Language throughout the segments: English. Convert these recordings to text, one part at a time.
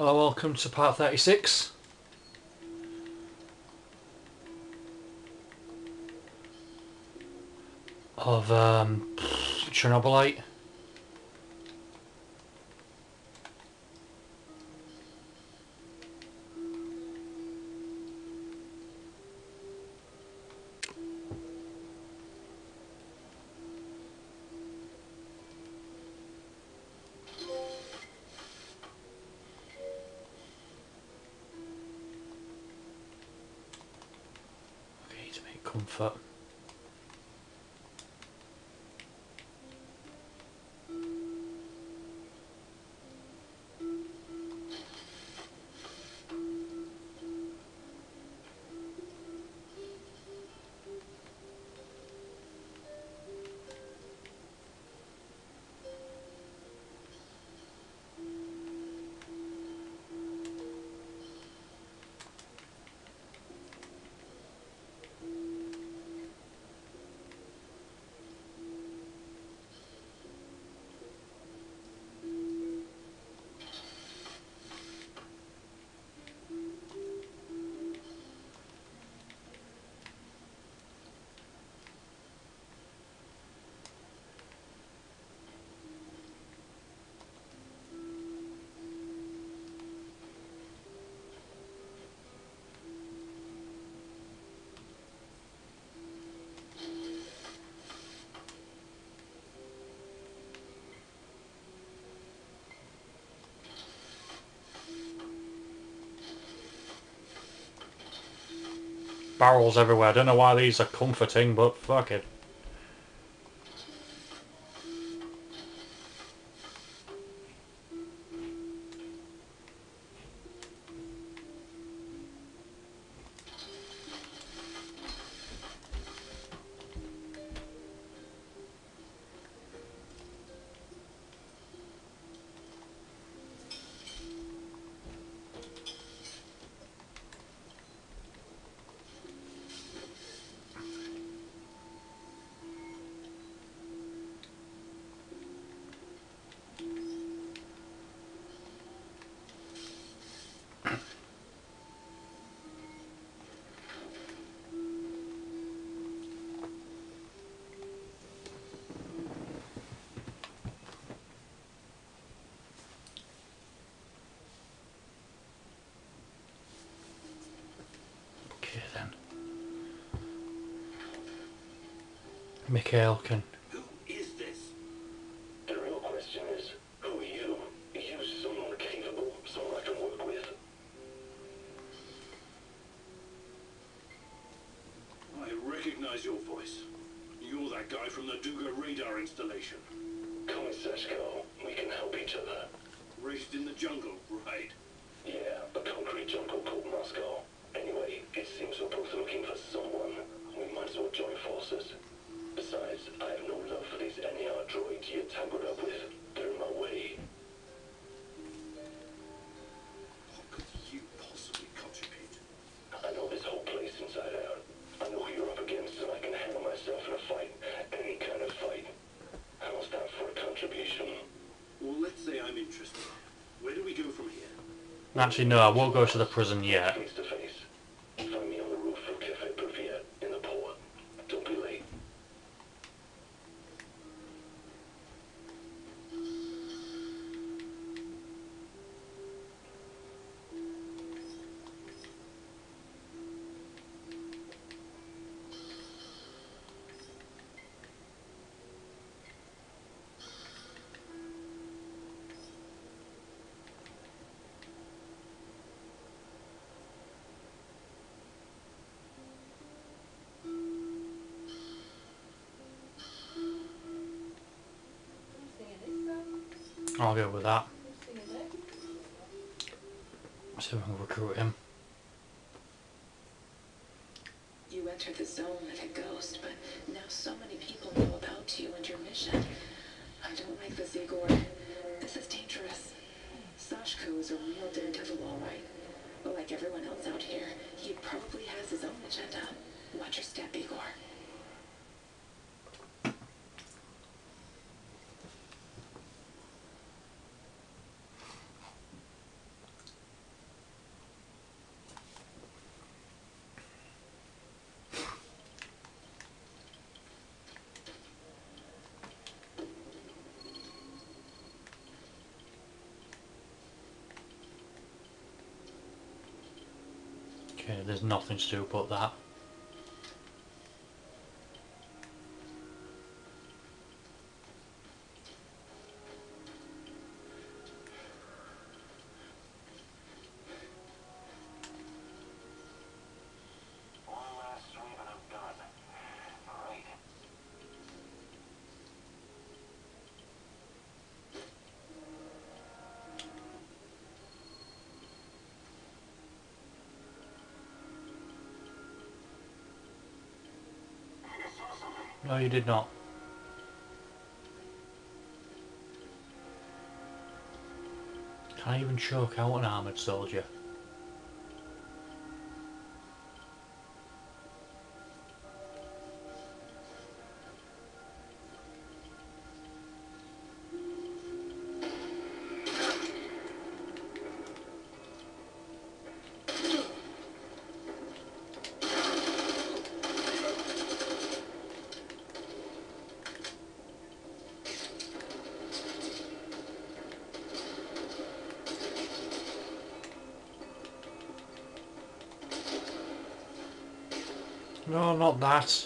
Hello, welcome to part 36 of Chernobylite. Okay, to make comfort. Barrels everywhere. I don't know why these are comforting, but fuck it. Okay then. Mikhail can... Who is this? The real question is, who are you? Are you someone capable, someone I can work with? I recognize your voice. You're that guy from the Duga radar installation. Call me Seshko. We can help each other. Raised in the jungle, right? Yeah, a concrete jungle called Moscow. Anyway, it seems we're both looking for someone. We might as well join forces. Besides, I have no love for these NER droids you're tangled up with. They're in my way. What could you possibly contribute? I know this whole place inside out. I know who you're up against, and I can handle myself in a fight. Any kind of fight. How's that for a contribution? Well, let's say I'm interested. Where do we go from here? Actually, no, I won't go to the prison yet. Face to face. Find me on the roof of Cafe Privyet in the port. Don't be late. I'll go with that. See if we can recruit him. You entered the zone like a ghost, but now so many people know about you and your mission. I don't like this, Igor. This is dangerous. Sashko is a real daredevil, all right. But like everyone else out here, he probably has his own agenda. Watch your step, Igor. Okay, there's nothing to do but that. One last sweep and I'm done. Great. No, you did not. Can't even choke out an armoured soldier. No, not that.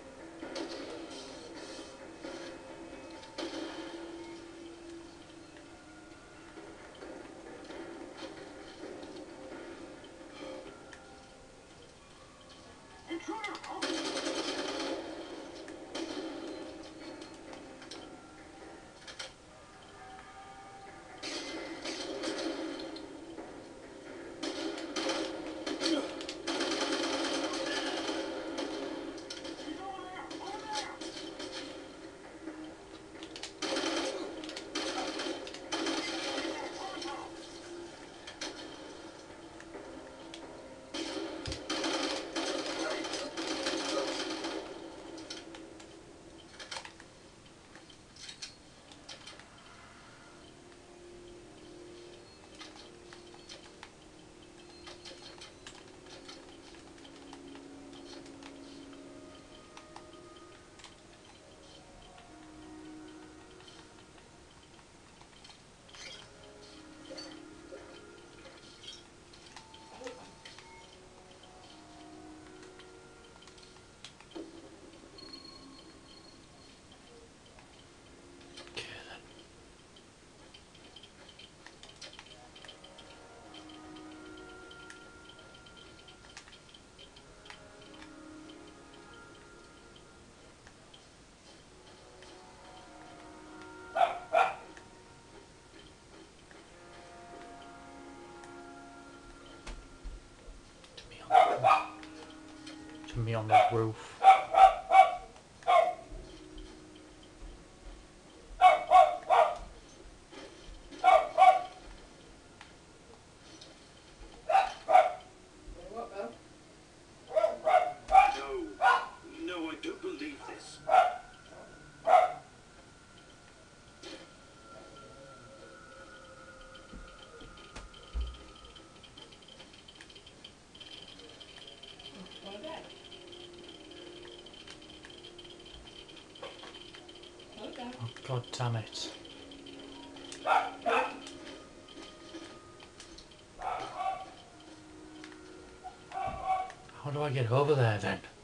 Okay then. To me on the roof. No. No, I don't believe this. Oh, God damn it. How do I get over there then?